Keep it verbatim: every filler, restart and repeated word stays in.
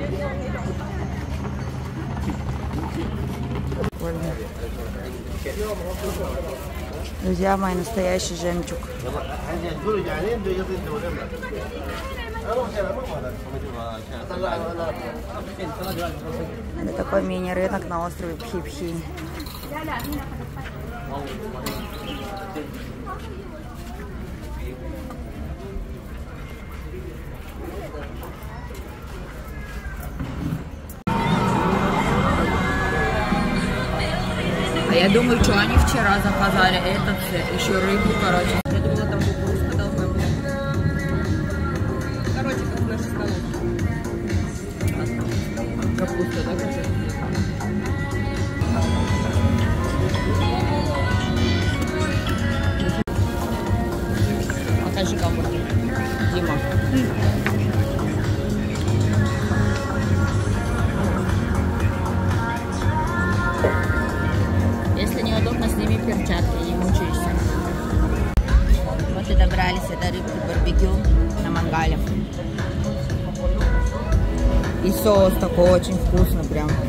Друзья мои, настоящий жемчуг. Это такой мини-рынок на острове Пхи-Пхи. А я думаю, что они вчера заказали этот, еще рыбу, короче. Я думала, там кукурузка должна быть. Короче, как в нашей столовке. Капуста, да, короче? Покажи гамбургер. Дима. Если неудобно, сними перчатки, не мучаешься. Вот и добрались до рыбки барбекю на мангале. И соус такой очень вкусный прям.